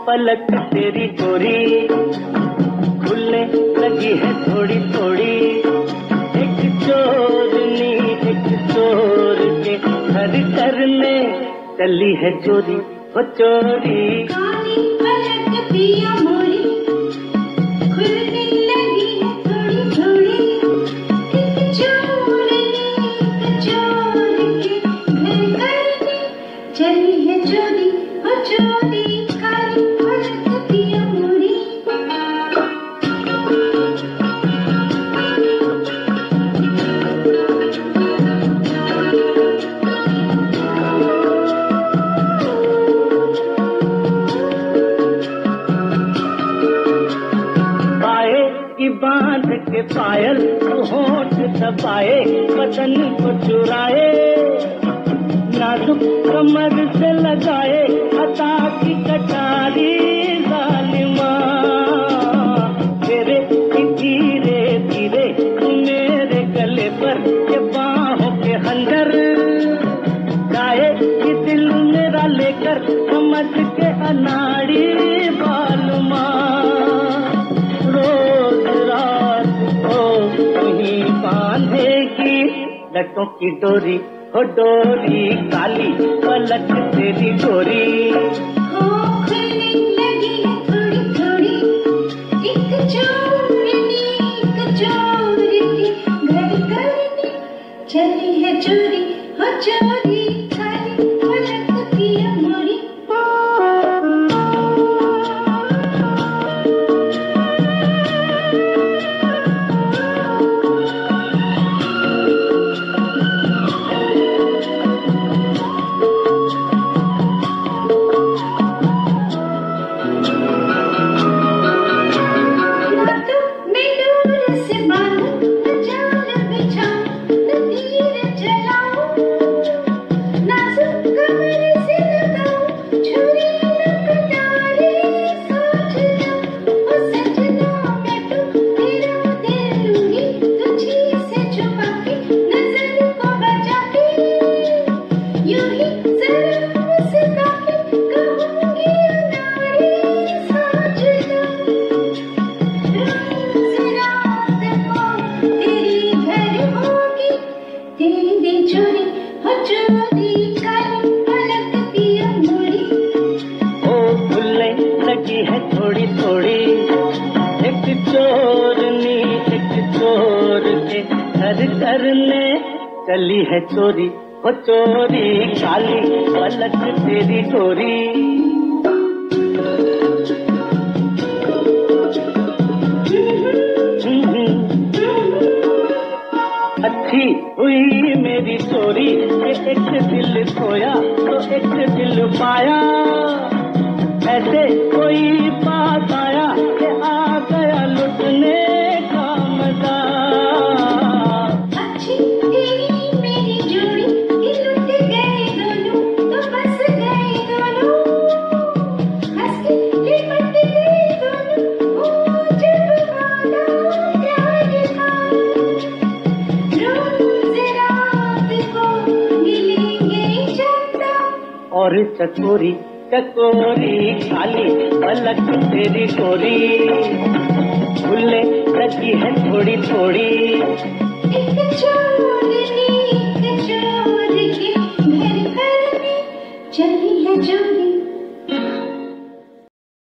पलक तेरी गोरी खुलने लगी है थोड़ी थोड़ी। एक चोरनी एक चोर के घर करने चली है चोरी हो चोरी। काली पलक पिया मोरी खुलने लगी है थोड़ी थोड़ी। एक चोरनी एक चोर के घर करने चली है चोरी हो चोरी। काली पलक पिया मोरी। बांध के पायल होठ दबाए बदन को चुराए नाजुक कमर से लगाए अता की कटारी जालिमा। तेरे धीरे धीरे मेरे गले पर के बाहों के अंदर जाए कि दिल मेरा लेकर समझ के अनाड़ी बालुमा। बांधेगी लटों की डोरी हो डोरी काली पलक तेरी गोरी। हो खुलने लगी है थोड़ी थोड़ी। एक चोरनी एक चोर के घर करने चली है चोरी हो चोरी। काली पलक पिया मोरी। थोड़ी थोड़ी एक चोरनी एक चोर के घर करने चली है चोरी वो चोरी काली पलक तेरी गोरी। अच्छी हुई मेरी चोरी एक दिल खोया तो एक दिल पाया। ऐसे कोई पास आया कि आ गया लुटने का मजा। अच्छी तेरी मेरी जोड़ी कि लुट गए दोनों तो बस गए दोनों। हंस के लिपट गए दोनों वो जब वादा प्यार का। रोज रात को मिलेंगे चंदा और चकोरी चकोरी काली पलक तेरी गोरी खुलने लगी है थोड़ी थोड़ी। एक चोरनी एक चोर के घर करने चली है चोरी।